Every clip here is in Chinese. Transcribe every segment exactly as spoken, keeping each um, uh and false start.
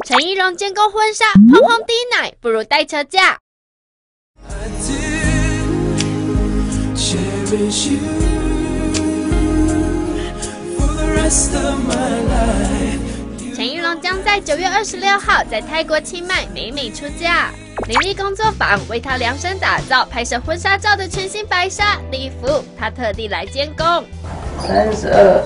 陈怡蓉监工婚纱，碰碰低奶，不如带车嫁。陈怡蓉将在九月二十六号在泰国清迈美美出嫁。林立工作坊为她量身打造拍摄婚纱照的全新白纱礼服，她特地来监工。 三十二。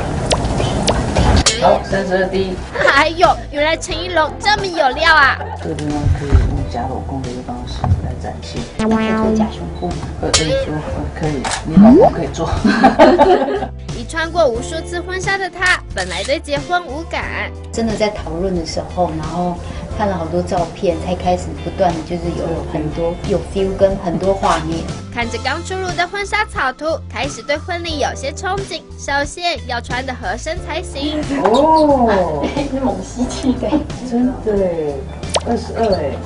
好，三十二滴。 哎呦，原来陈怡蓉这么有料啊！ 这个地方可以用假镂空的一个方式来展现。 可以做假胸部吗？ 呃，可以做，呃，可以，你老公可以做。 已穿过无数次婚纱的她，本来对结婚无感， 真的在讨论的时候，然后看了好多照片，才开始不断的就是有很多有 feel 跟很多画面。 看着刚出炉的婚纱草图，开始对婚礼有些憧憬。首先要穿的合身才行。 哦， 是猛吸气，对， 真的哎，二十二哎，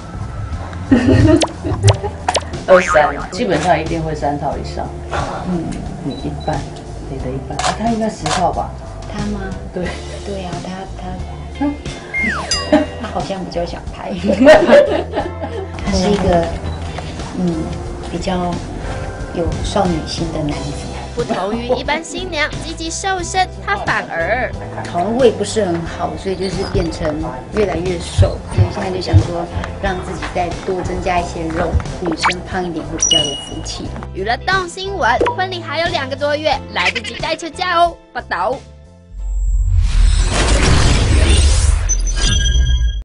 二三，基本上一定会三套以上。嗯，你一半，你的一半，啊，他应该十套吧？ 他吗？ 对， 对啊，他他，嗯，他好像比较想拍。他是一个嗯比较有少女心的男子。 不同于一般新娘积极瘦身，她反而好像胃不是很好，所以就是变成越来越瘦。所以现在就想说，让自己再多增加一些肉，女生胖一点会比较有福气。 娱乐动新闻，婚礼还有两个多月，来得及带车嫁哦！报道。